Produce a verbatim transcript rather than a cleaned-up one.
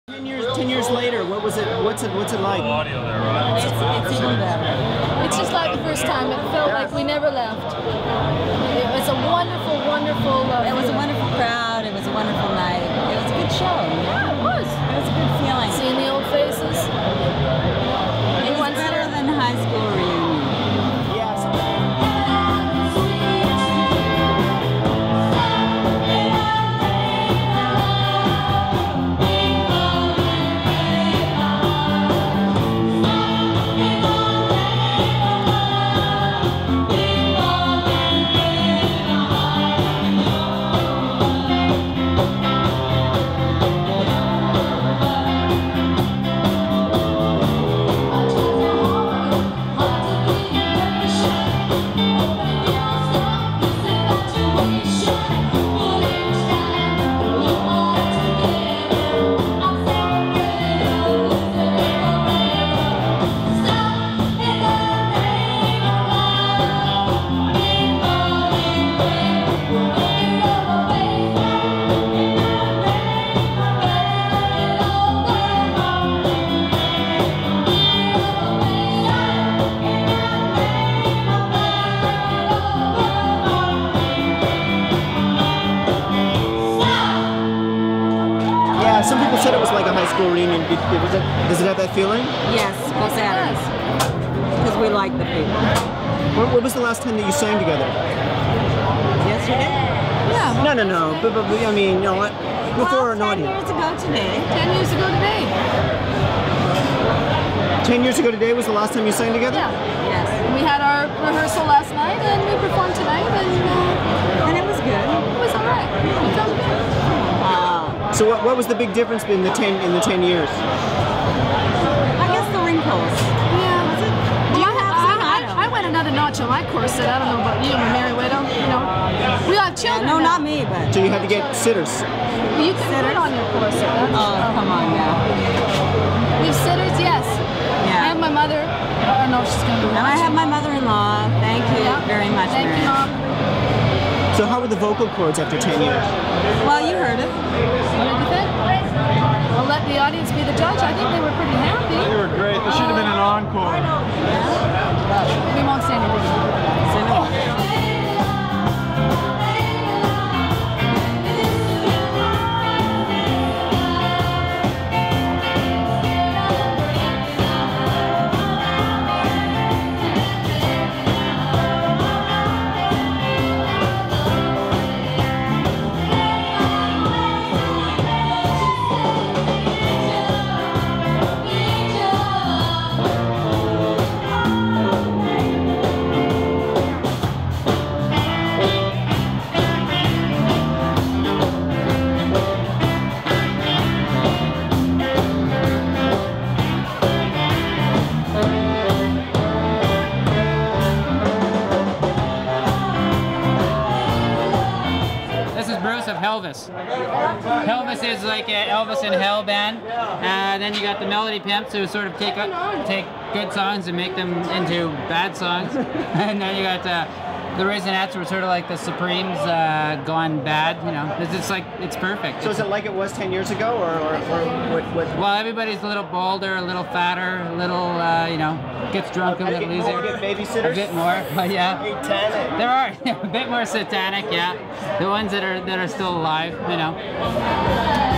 Ten years, ten years later, what was it? What's it? What's it like? Audio there, right? It's, it's even better. It's just like the first time. It felt like we never left. It was a wonderful, wonderful. Uh, it was a wonderful crowd. It was a wonderful night. It was a good show. Yeah, it was. It was a good feeling. Seeing the old faces. It was better than high school reunion. Some people said it was like a high school reunion. It, it was a, does it have that feeling? Yes, both sides. Because we like the people. When, when was the last time that you sang together? Yesterday? Yeah. No, no, no. But, but, I mean, you know what? Before well, an ten audience. years ago today. Ten years ago today. Ten years ago today was the last time you sang together? Yeah. Yes. We had our rehearsal last night, and we performed tonight, and uh, and it was good. It was all right. It felt good. So what, what was the big difference in the ten in the ten years? I guess the wrinkles. Yeah. Was it? Do you have I, some? I, I went another notch on my corset. I don't know about you, I'm a Mary Widow. You know, we have children. Yeah, no, now. not me, but. So you had to get sitters. You can sit on your corset. That's, oh, come on now. We have sitters, yes. Yeah. I have my mother. I don't know if she's going to be. And I have my mother-in-law. Thank you yeah. very much. Thank Mary. you, Mom. So how were the vocal cords after ten years? Well, you heard it. What did you think? I'll let the audience be the judge. I think they were pretty happy. They were great. There should have been an encore. Yeah. We won't say anything. Say no more. Of Helvis. Helvis is like an Elvis in Hell band, and then you got the Melody Pimps who sort of take take good songs and make them into bad songs, and then you got uh, the Raisinets were sort of like the Supremes uh, gone bad. You know, it's just like it's perfect. So is it like it was ten years ago, or, or, or what, what? Well, everybody's a little bolder, a little fatter, a little uh, you know, gets drunk a little easier. Get babysitters? A bit more, but yeah. Satanic. There are a bit more satanic, yeah. The ones that are that are still alive, you know.